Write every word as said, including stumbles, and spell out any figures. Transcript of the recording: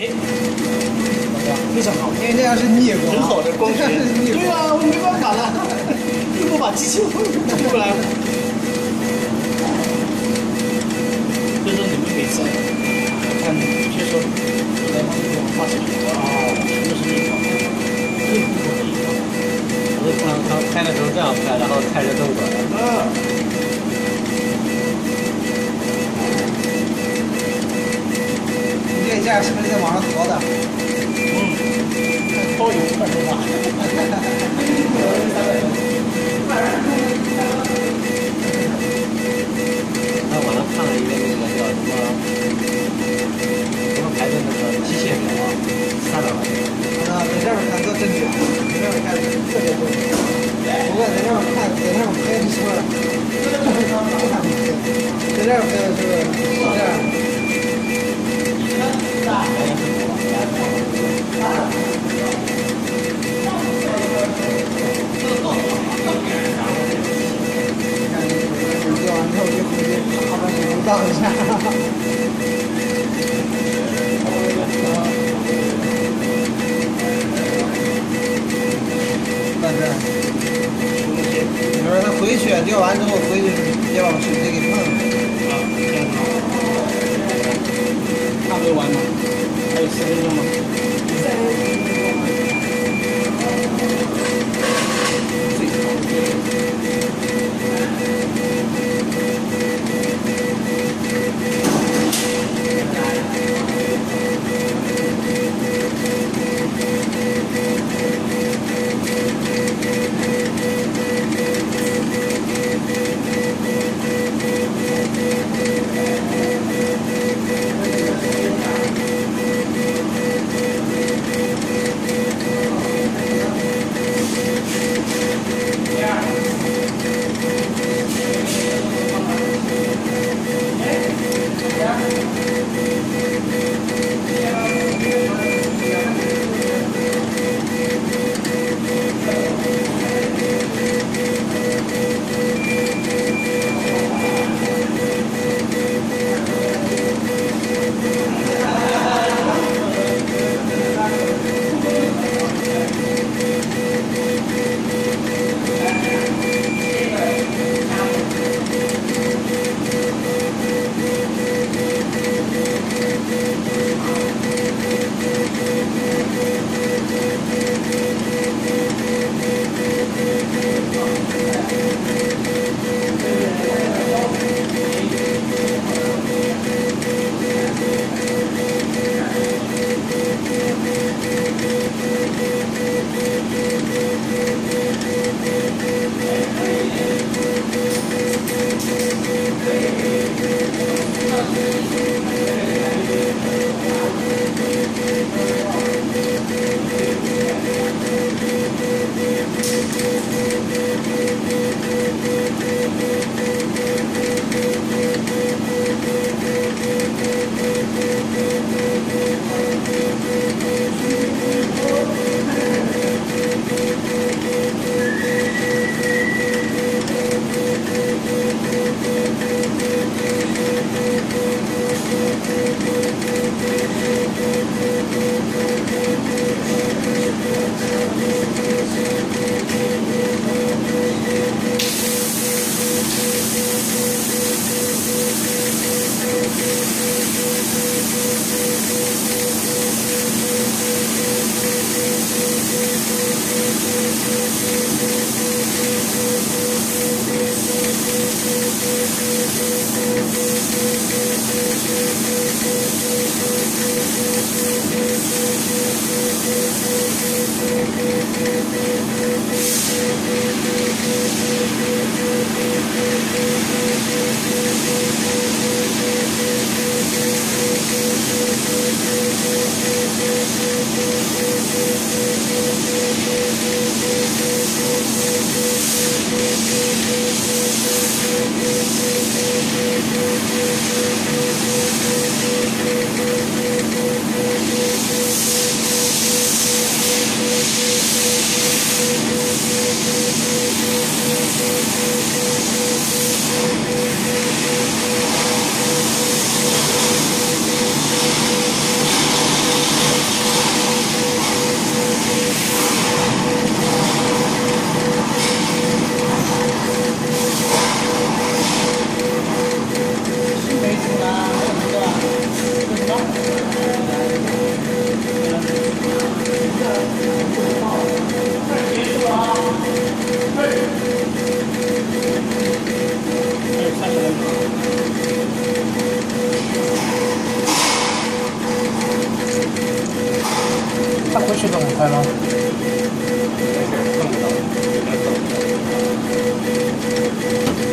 哎，非常好， 因为这样是逆光， 很好的光学。对啊，我没办法了，又不把机器弄过来。所以说你们每次看，有些时候我在帮你画视频啊，全都是逆光，最酷的逆光。 我是看他拍的时候这样拍，然后开着动作。 啊。 这一件是不是在网上淘的？ 嗯，包邮快手吧。 在网上看了一个那个叫什么什么牌子那个机械表啊，三百块钱。 啊，在这边看都真卷，在这边看特别贵。不过在这边看，在这边拍的时候，在这边拍的时候，这样。钓完之后就回去好把水壶倒一下。但是，你说他回去钓完之后回去别把手机给碰了。 啊，这样子。差不多完了，还有十分钟吗？ 他回去怎么开了？ 没事，碰不到，应该碰不到。